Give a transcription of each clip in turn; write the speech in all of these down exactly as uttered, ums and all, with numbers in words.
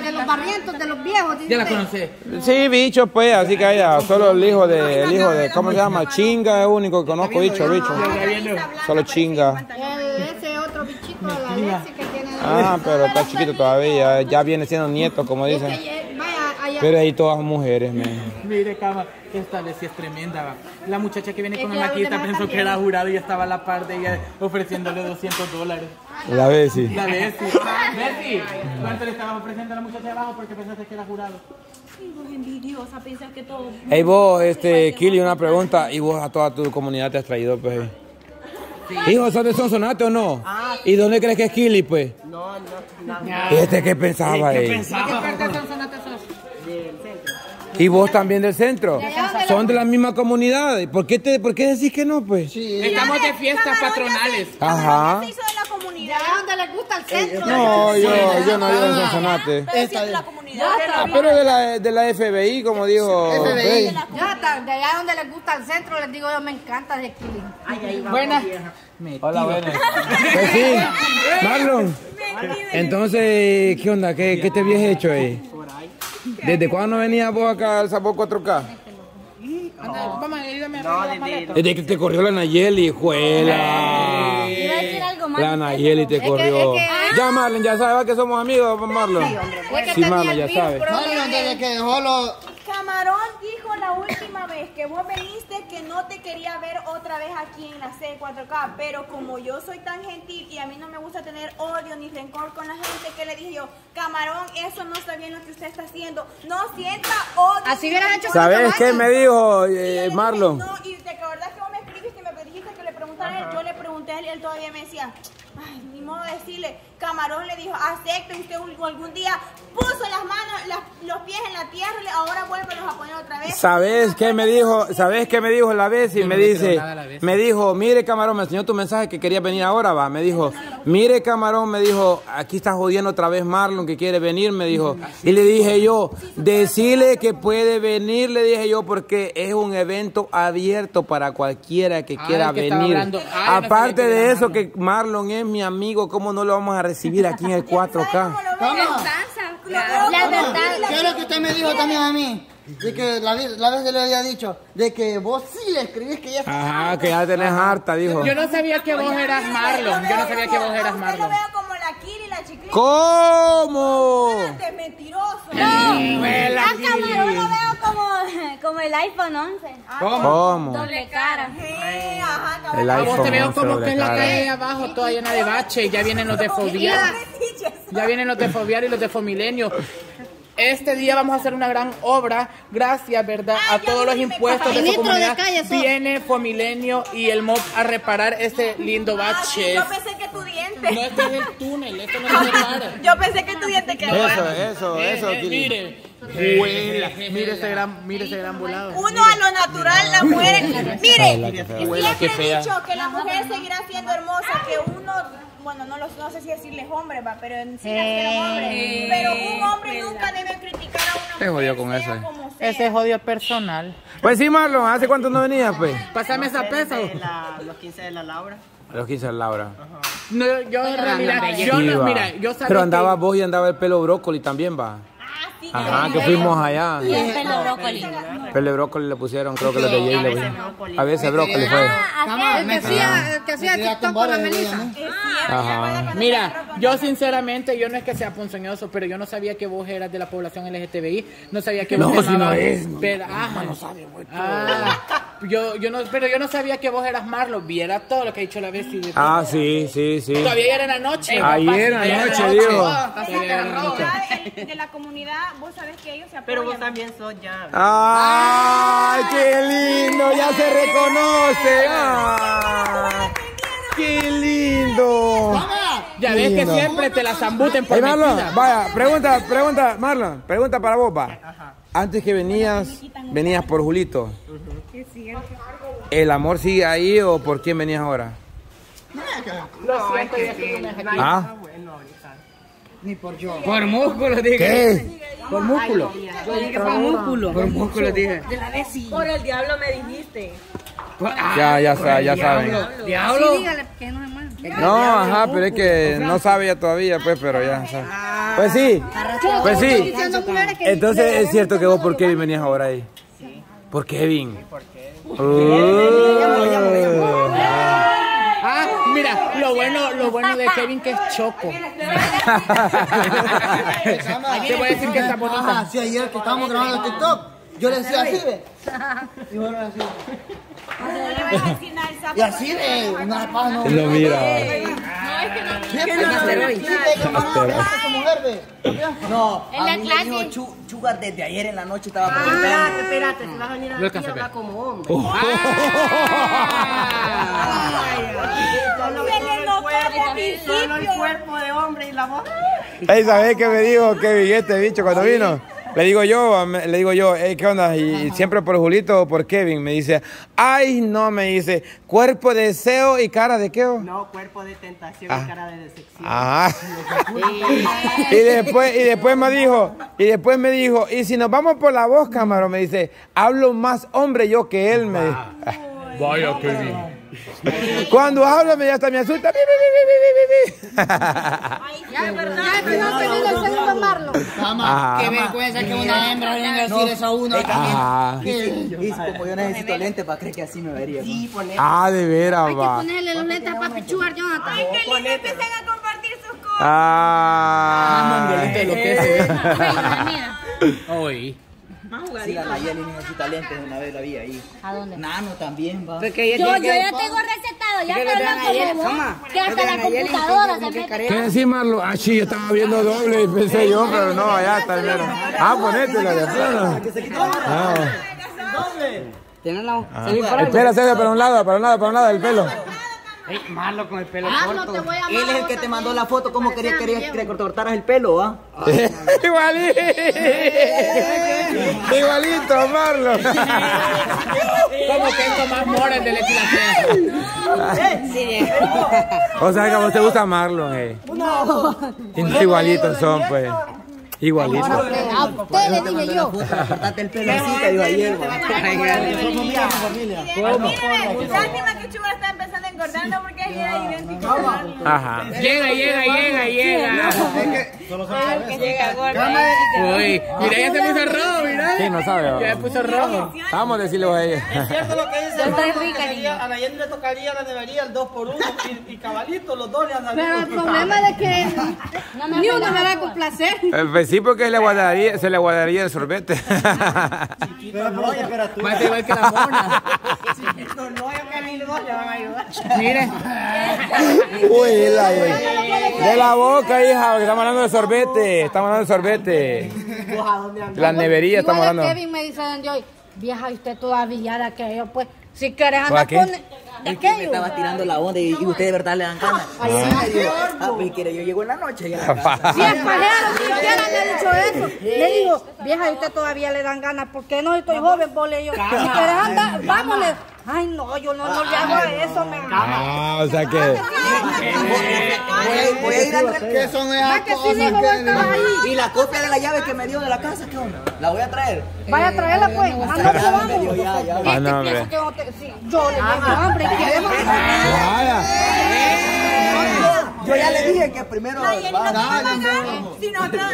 de los barrientos, de los viejos. ¿Ya la conoces? Sí, bicho, pues, así que ella, solo el hijo de, el hijo de, ¿cómo se llama? Chinga es el único que conozco, bicho, bicho. Solo Chinga. Ese otro bichito de la Lexi que tiene. Ah, pero está chiquito todavía, ya viene siendo nieto, como dicen. Pero ahí todas mujeres, me. Mire, cama, esta vez sí es tremenda. Va. La muchacha que viene con la maquita pensó que era jurado y estaba a la par de ella ofreciéndole doscientos dólares. La Bessie. La Bessie. Bessie, ¿cuánto le estabas ofreciendo a la muchacha de abajo porque pensaste que era jurado? Sí, vos envidiosa, pensás que todo... Hey, vos, este, Kili, una pregunta. ¿Y vos a toda tu comunidad te has traído, pues? Sí. Hijo, ¿son de Sonsonate o no? Ah, ¿y dónde crees que es Kili, pues? No, no, no. ¿Y este qué pensaba, ¿Qué eh? pensaba? ¿Qué parte de Sonsonate sos? Del centro. ¿Y vos también del centro? ¿Son de la misma comunidad? ¿Por qué, te, ¿por qué decís que no, pues? Sí. Estamos de fiestas patronales. Ajá. Se hizo de la comunidad. ¿De dónde les gusta el centro? No, yo, yo no vivo en Sonsonate. Pero sí es de la comunidad. Ah, pero de la, de la F B I, como dijo. Rey. Ya, de allá donde les gusta el centro, les digo yo, me encanta de Kili. Ay, ahí va. Buenas. Hola, buenas. Pues sí, Marlon. Entonces, ¿qué onda? ¿Qué, qué te habías hecho ahí? ¿Desde cuándo venías vos acá al Sabor cuatro K? Vamos, ayúdame a No, arreglar la desde... maleta. Desde que te corrió la Nayeli, juela. Iba a decir algo más. La Nayeli te corrió. es que- Ya, Marlon, ya sabes que somos amigos, Marlon. Es Sí, que Marlon, tenía ya el virus, sabes. pero Marlon, desde que dejó los... Camarón dijo la última vez que vos veniste que no te quería ver otra vez aquí en la C cuatro K, pero como yo soy tan gentil y a mí no me gusta tener odio ni rencor con la gente, que le dije yo, Camarón, eso no está bien lo que usted está haciendo, no sienta odio. Así ni hubieras rencor. hecho. ¿Sabes qué me dijo Y yo eh, le dije, Marlon? No, y te acordás que vos me escribiste y me dijiste que le preguntara a él, yo le pregunté a él y él todavía me decía, ay, ni modo de decirle. Camarón le dijo, acepte usted algún día, puso las manos, las, los pies en la tierra y ahora vuélvelos a poner otra vez. ¿Sabes qué me dijo? ¿Sabes qué me dijo la vez? Y me dice, me dijo, mire Camarón, me enseñó tu mensaje que quería venir ahora, va. Me dijo, mire Camarón, me dijo, aquí está jodiendo otra vez Marlon que quiere venir, me dijo. Y le dije yo, decirle que puede venir, le dije yo, porque es un evento abierto para cualquiera que quiera el que estaba venir. hablando. Ah, yo no Aparte sabía que de era eso, Marlon. que Marlon es mi amigo, ¿cómo no lo vamos a recibir aquí en el cuatro K? ¿Cómo? La verdad, ¿Qué es lo que usted me dijo también a mí? De que la, vez- la vez le había dicho, de que vos sí le escribís que ya está. Ajá, que ya tenés harta, dijo. Yo no sabía que vos eras Marlon. Yo no sabía que vos eras Usted lo Marlon. veo como la Kiri y la Chiclita. ¿Cómo? Espérate, mentiroso. Huela, A Kiri. Camarón lo veo como, como el iPhone once. ¿Cómo? Doble cara. Eh, Sí, ajá, El cabrón. A vos te iPhone veo once como doble que es la cara. calle de abajo, toda llena de bache. Ya vienen los de fobiar. Ya vienen los de fobiar y los de fomilenio. Este día vamos a hacer una gran obra, gracias, ¿verdad? A todos los impuestos de su Ministro de comunidad. calle, sos. Viene Fomilenio y el M O B a reparar este lindo Ah, bache. yo pensé que tu diente. No, este es el túnel, esto no se repara. Yo pensé que tu diente quedó. Eso, eso, eso, Eh, eh, Kili. mire, huela, mire ese gran, mire ese gran volado. Uno a lo natural, la mujer. Mire, qué fea. Huela, qué siempre he fea. dicho que la mujer seguirá siendo hermosa, que uno, bueno, no, los, no sé si decirles hombre, va, pero en sí nacieron hombres. Pero un hombre nunca debe criticar a una Te mujer. jodió con sea eso, eh. como sea. Ese es odio personal. Pues sí, Marlon, ¿hace cuánto no venías, pues? Pásame esa pesa. De la- los quince de la Laura. A los quince de Laura. No, yo en realidad, yo Sí, no, va. mira, yo sabía Pero andaba que- vos y andaba el pelo brócoli también, va. Ah, sí, Ajá, que fuimos allá. Y el pelo brócoli. Pelo de brócoli le pusieron, creo que los de Jay le pusieron. A veces brócoli fue. Cama, El que hacía, el que hacía me quería TikTok tumbar con la el dedo, Melissa. ¿no? Ajá. Mira, yo sinceramente, yo no es que sea ponzoñoso, pero yo no sabía que vos eras de la población L G T B I, no sabía que vos No, si no llamabas- es, no. pero, ajá, no sabe mucho. Ah, yo, yo no, pero yo no sabía que vos eras Marlon, viera todo lo que ha dicho la vez y de todo. Ah, sí, sí, sí. Todavía ayer en la noche. Ayer en la Ayer noche, digo. Ah, O sea, todavía que era en la la noche. comunidad de la comunidad, vos sabés que ellos se apoyan. Pero vos también sos ya. ¡Ay, qué lindo! ¡Ya se reconoce! ¡Ay, qué lindo! Ya ves que Lindo. siempre te la zambuten por Hey, Marlon, mentira. vaya, pregunta, pregunta, Marlon, pregunta para vos, va. Antes que venías, venías por Julito. ¿El amor sigue ahí o por quién venías ahora? Lo siento, ya que no me ¿Ah? Ni por yo. Por músculo, dije. ¿Qué? Por músculo. Yo dije que fue músculo. Por músculo, dije. Por el diablo me dijiste. Ya, ya, sa- ya saben. Diablo. Dígale que no es malo. No, ajá, pero es que no sabe ya todavía, pues, pero ya sabe. Pues sí, pues sí. Entonces es cierto que vos por Kevin venías ahora ahí. Sí. ¿Por Kevin? ¿Por qué? Uh. Ah, mira, lo bueno, lo bueno de Kevin que es choco. Te voy a decir que está bonita. Ah, sí, ayer que estábamos grabando el TikTok, yo le decía así, ve. Y bueno, así. Y así de una paz, no. Lo mira. No, En la a mí me clase. dijo Chu- Chugar desde ayer en la noche estaba Ah, preguntando. espérate, espérate, si vas a venir No aquí alcanza a habla ver. como hombre. Ah. Solo, Se le solo el notó cuerpo, desde el solo el principio. cuerpo de hombre y la voz. Ey, ¿sabés qué me dijo Kevin este bicho cuando vino? Le digo yo, me- le digo yo, hey, ¿qué onda? Y siempre por Julito o por Kevin me dice, ay, no, me dice, cuerpo de deseo y cara de qué. No, cuerpo de tentación Ah. y cara de decepción. Ajá. Y después, y después me dijo, y después me dijo, y si nos vamos por la voz, camarón, me dice, hablo más hombre yo que él, me dijo. Vaya, Kevin. Cuando habla me ya hasta me asusta. Bi, bi, bi, bi, bi, bi. Ya es verdad. Ya que no ha tenido el segundo Marlon. Ajá. Qué vergüenza que una hembra venga a decir eso a uno. Ajá. Y como yo necesito lentes para creer que así me vería. Sí, poner. Ah, de veras, Hay que va. ponerle los lentes a Papi Chugar, Jonathan. Ay, qué lindo empiezan a compartir sus cosas. Ah. Lo que se Mira, mira. Hoy. Sí, la Nayeli necesita lentes, una vez la vi ahí. ¿A dónde? Nano también, va. Yo, yo ya tengo recetado, ya te hablan como vos, que hasta la computadora se mete. ¿Qué decís, Marlo? Ah, sí, yo estaba viendo doble y pensé yo, pero no, allá está el mero. Ah, ponétela de plano. Ah. Ah. Espera, César, para un lado, para un lado, para un lado del pelo. Malo con el pelo Ah, no te voy a Él es el que te mandó la foto, como quería, quería que le cortaras el pelo, ¿va? Igualito. Igualito, Marlo. Como que es más mora el de la epilación. O sea, que a vos te gusta Marlon, eh. Igualitos son, pues. Igualitos. A usted le dije yo. Cortate el pelo así, te digo ayer, va. Lástima que Chugar está empezando a engordando porque es bien idéntico. Ajá. Llega, llega, llega, llega. Uy, mira, ya se puso rojo, mira. Sí, no sabe. Ya va. se puso rojo. Vamos a decirle a ella. Es cierto lo que dice. Yo estoy Marlon, que rica, sería- niña. a Nayeli le tocaría la nevería el dos por uno y, y cabalito, los dos le han Pero el salido. problema es que ni uno me va a complacer. Eh, Pues sí, porque le guardaría, se le guardaría el sorbete. Pero no, espera tú. Más igual que la mona. No, no, yo que ni los dos le van a ayudar. Mire. Uy, la, de la boca, hija, que estamos hablando de sorbete. Estamos hablando de sorbete. La nevería, estamos Igual hablando. Kevin me dice de hoy, vieja, y usted todavía de aquello, pues, si quieres ¿Para andar qué? con de Es que me aquello. estaba tirando la onda y, y usted de verdad le dan ganas. Ah, pues quiere, yo llego en la noche ya. Si es pajero, si siquiera le he dicho eso. Le digo, vieja, y usted todavía le dan ganas, porque no estoy joven, vole yo. Si quieres andar, vámonos. Ay, no, yo no, no le hago eso, me Ah, o sea que. Voy a, voy a ir a traer. ¿Qué son esas que sí cosas dijo, vos estabas que... ahí. Y la copia de la llave que me dio de la casa, ¿qué onda? La voy a traer. Vaya a traerla, pues. Anoche Ya, vamos. me dio, ya, ya. Ah, no, Pienso hombre. que no te- sí, yo le digo, hombre, queremos. Vaya. Yo ya le dije que primero. Si nosotros...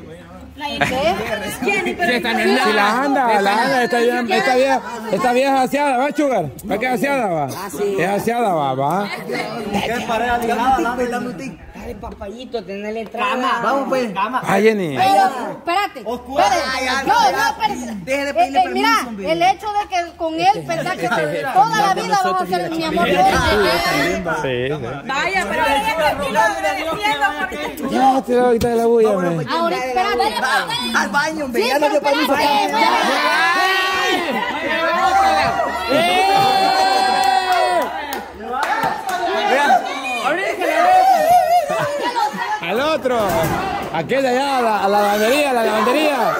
Sí, esta no es Si la nada. anda, la anda, esta vieja, esta vieja, esta vieja es aseada, ¿va, Chugar? ¿Va que es aseada, va? Es aseada, va, va. ¿Qué pareja ligada? Dame, dame un tic. Dale, papayito, tenele trama. Vamos, pues. Ay, Jenny. Pero, espérate, espérate. No, no, espérate. Deje de Eh, pedirle eh, mira, permiso, hombre. el hecho de que con él, pensar que toda la vida vamos a ser mi amor. Sí, Vaya, pero ella aquí lo defiendo porque... Ya, te voy a quitar la bulla, me. Ahorita, espérate. Al baño, hombre. Sí, Ya no pero dio permiso. espérate. Al otro. Aquel de allá, a la, a la lavandería, a la lavandería.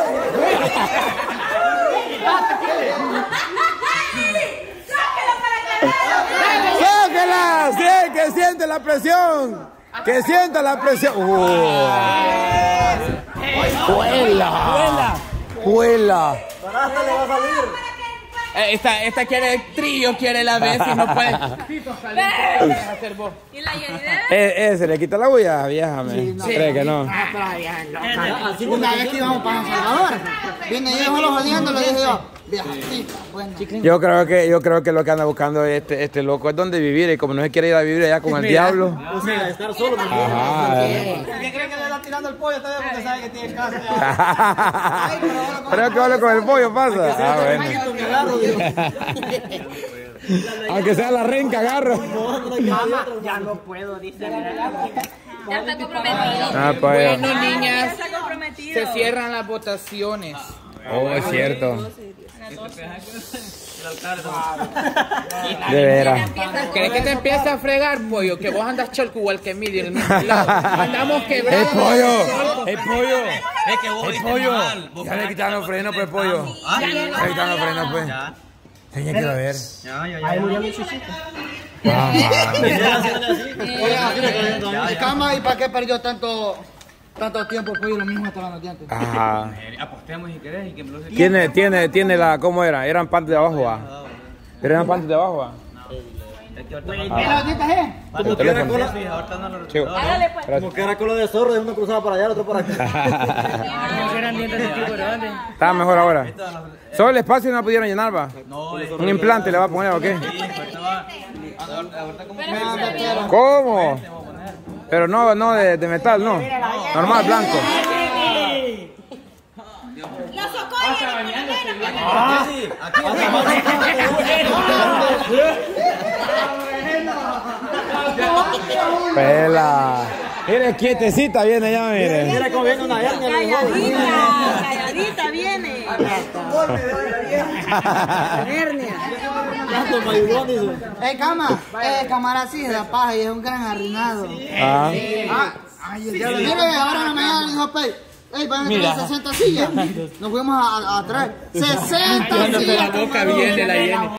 ¡Sáquela! ¡Sí, que siente la presión! ¡Que sienta la presión! ¡Uh! ¡Vuela! ¡Vuela! ¡Vuela! Eh, Esta, esta quiere trío, quiere la vez y no puede. Pito caliente, ¿qué vas a hacer vos? ¿Y la Yenide? Eh, eh, ¿se le quita la bulla, vieja? Me. Sí, no. ¿Cree que no? Una vez que íbamos para San Salvador, viene yo solo jodiendo, le dije yo, viejacita, bueno. Yo creo que yo creo que lo que anda buscando este este loco es donde vivir y como no se quiere ir a vivir allá con el diablo. O sea, estar solo. Ajá. ¿Qué cree que le está tirando el pollo todavía porque sabe que tiene casa ya? Creo que hablo con el pollo pasa. Ah, bueno. Aunque sea la renca, agarro. Mamá, ya no puedo, dice. Ya está comprometido. Ah, pues. Bueno, niñas, Ya está comprometido. se cierran las votaciones. Oh, es cierto. De veras. ¿Querés que te empiece a fregar, pollo? Que vos andas cholco igual que mí, del mismo lado. Andamos quebrados. ¡El pollo! ¡El pollo! Es que vos ¡El viste pollo! mal. Vos Ya le quitaron los frenos, pues, pollo. Ah, Ya le quitaron los frenos, pues. ya. Tenía que ver. Ya, ya, ya. Y cama, ¿y para qué perdió tanto, tanto tiempo el pollo? Lo mismo hasta los dientes. Ajá. Apostemos si querés y que me lo Tiene, tiene, tiene la, ¿cómo era? Eran panties de abajo, va. Eran panties de abajo, va. ¿Los dientes, eh? Tu teléfono. Chico. Hágale pues. Gracias. Que era culo de zorro, uno cruzaba para allá, el otro para acá. Estaba mejor ahora. Solo el espacio no lo pudieron llenar, va. Un implante le va a poner, ¿o qué? ¿Cómo? Pero no, no de, de metal, no. Normal, blanco. Los socorros. Pela. Mire, quietecita viene ya, mire. Mira cómo viene una hernia. Calladita, calladita viene. Eh, cama, eh, cámara así de la paja y es un gran arruinado. Ah. Mire, ahora no me da el hijo Pei. Ey, van a tener sesenta sillas. Nos fuimos a, a, a traer sesenta sillas. Cuando se la boca viene la hiena.